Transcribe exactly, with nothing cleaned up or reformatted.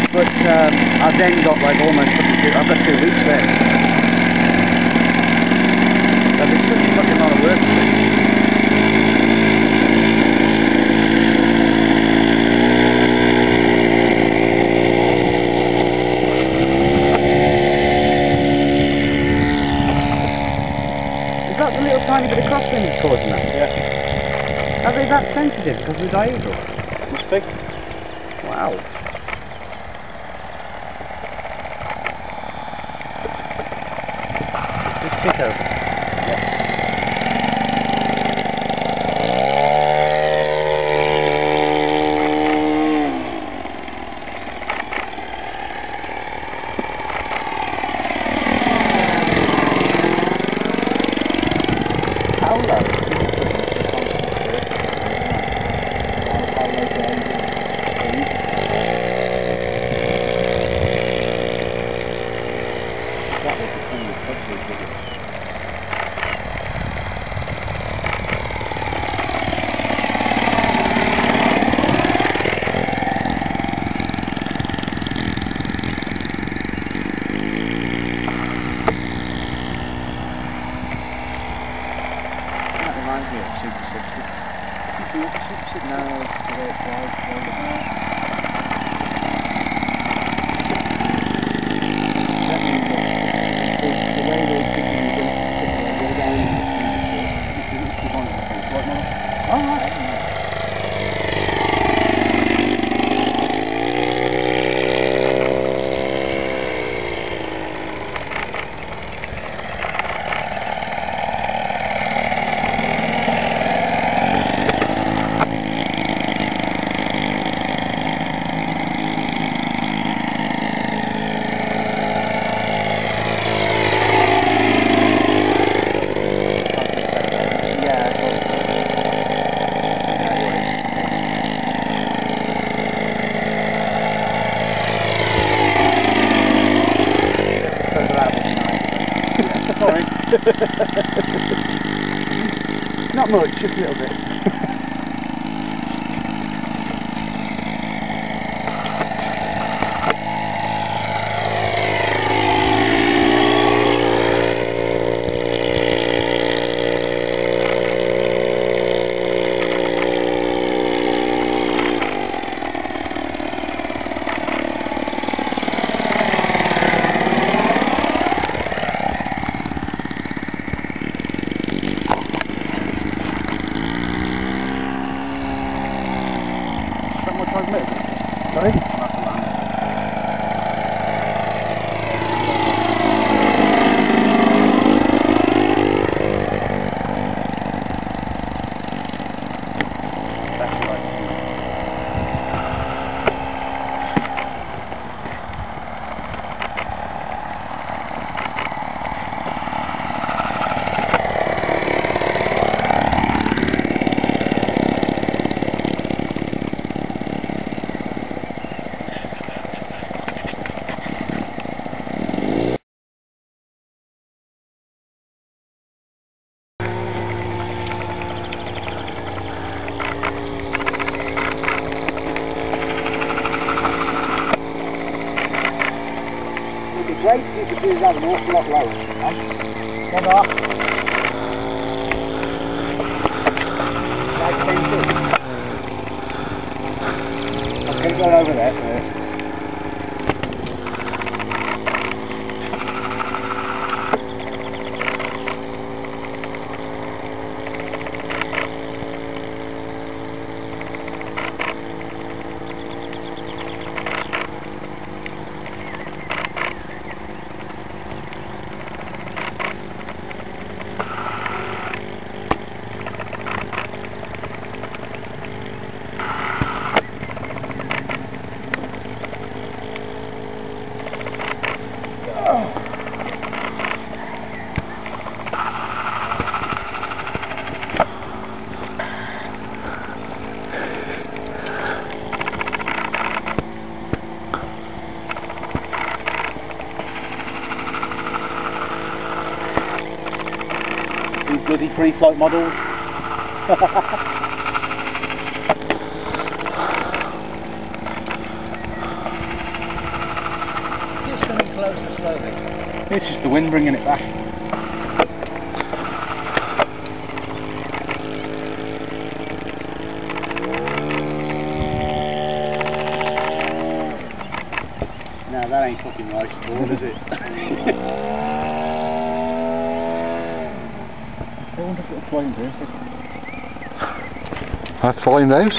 but um, I've then got like almost fucking two, I've got two weeks left. I've been such a fucking lot of work to do. Is that the little tiny bit of crosswind that's causing that? Yeah. Are they that sensitive because of the diagonal? Must be. Wow. Just tick over. Yeah. How low? Not much, just a little bit. Sorry? Great if you could do that an awful lot lower. Head off. Like ten feet. I'm going to go over there first. Bloody pre-flight models. wind bringing it back. No, that ain't fucking right at all, is it? I wonder if it'll fly into it. That's flying out.